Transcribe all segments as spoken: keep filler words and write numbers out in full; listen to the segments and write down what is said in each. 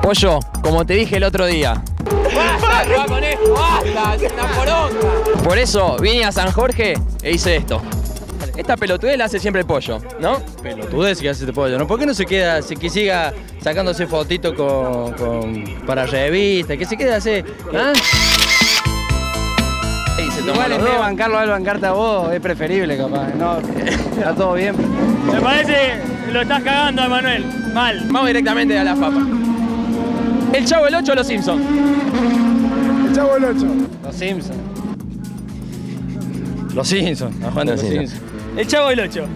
Pollo, como te dije el otro día. ¡Basta! ¡Va con esto! ¡Basta! ¡Es una poronga! Por eso vine a San Jorge e hice esto. Esta pelotudez la hace siempre el Pollo, ¿no? Pelotudez que hace este Pollo, ¿no? ¿Por qué no se queda, se, que siga sacándose fotitos con, con, para revistas? Que se quede así, ¿ah? Igual en vez de bancarlo al bancarte a vos, es preferible capaz. No, está todo bien. Me parece que lo estás cagando a Manuel. Mal. Vamos directamente a la papa. ¿El Chavo el ocho o los Simpsons? El Chavo el ocho. Los Simpsons. Los Simpsons. Los Simpsons. Simpsons. El Chavo el ocho.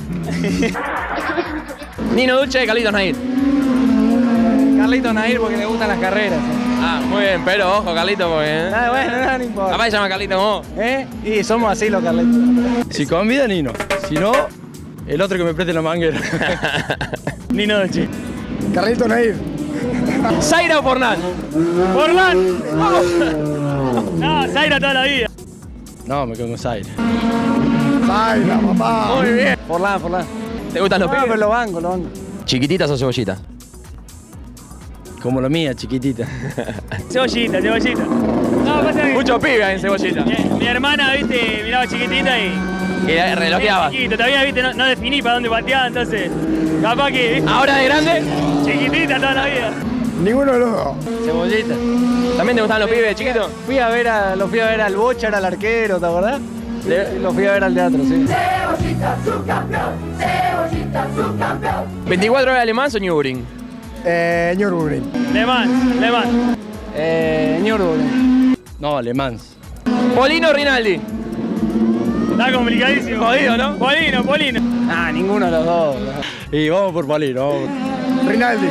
Nino Dulce de Carlitos Nair. Carlitos Nair porque le gustan las carreras. Ah, muy bien, pero ojo, Carlito, porque... ¿eh? Ah, bueno, no, no importa. Capaz se llama Carlito como vos. ¿Eh? Y somos así los Carlitos. Si convida, Nino. Si no, el otro que me preste la manguera. Nino Dolce. Carlito Nair. ¿Zaira o Forlán? ¡Forlán! No, Zaira toda la vida. No, me quedo con Zaira. Zaira, papá. Muy bien. Forlán, Forlán. ¿Te gustan los No, pibes? pero lo banco, lo banco. ¿Chiquititas o cebollitas? Como la mía, chiquitita. Cebollita, cebollita. No, pasa que... Muchos pibes en cebollita. Mi, mi hermana, viste, miraba chiquitita y... Y la relojeaba. Chiquito, todavía, viste, no, no definí para dónde pateaba, entonces... Capaz que, ¿viste? ¿Ahora de grande? Chiquitita toda la vida. Ninguno de los dos. Cebollita. ¿También te gustan los pibes chiquitos? Fui a ver a, lo fui a ver al Bochar, al arquero, ¿te acordás? Le- lo fui a ver al teatro, sí. Cebollita, subcampeón. Cebollita, subcampeón. ¿veinticuatro horas alemán o Nürburgring? Eh, Nürburgring. Le Mans, Le Mans. Eh, Nürburgring. No, Le Mans. ¿Polino o Rinaldi? Está complicadísimo. Jodido, ¿no? Polino, Polino. Ah, ninguno de los dos. Y vamos por Palino, vamos. Rinaldi.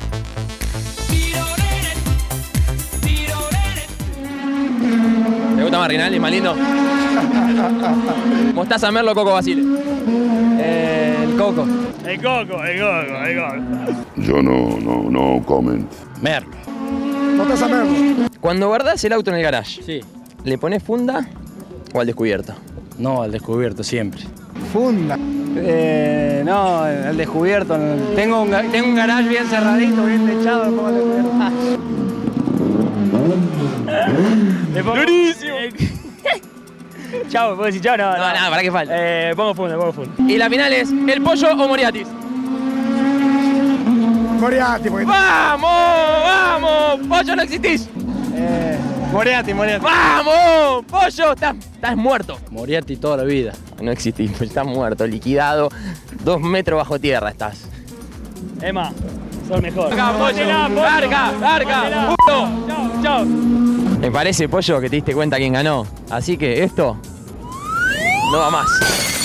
¿Te gusta más Rinaldi, más lindo? ¿Mostaza, Merlo o Coco Basile? Eh, el Coco. El Coco, el Coco, el Coco. Yo no, no, no comment. Merlo. Mostaza Merlo. Cuando guardás el auto en el garage, Sí. ¿le pones funda o al descubierto? No, al descubierto siempre. Funda. Eh, no, el descubierto. Tengo un, ga- tengo un garage bien cerradito, bien techado, lo pongo al descubierto. Le pongo... ¡Durísimo! Chao, ¿puedo decir chao? No, No, nada, ¿para qué falta? Eh, pongo funda, pongo funda. Y la final es, ¿el Pollo o Moriatis? Moriarty, porque... ¡Vamos! ¡Vamos! ¡Pollo, no existís! Eh, Moriarty, Moriarty. ¡Vamos! ¡Pollo! Estás, estás muerto. Moriarty toda la vida. No existís, pues estás muerto, liquidado. Dos metros bajo tierra estás. Emma, sos mejor. Larga, Pollo. Póntela, Pollo. Larga, larga. Póntela. Uno. Chao, chao. Me parece, Pollo, que te diste cuenta quién ganó. Así que esto no va más.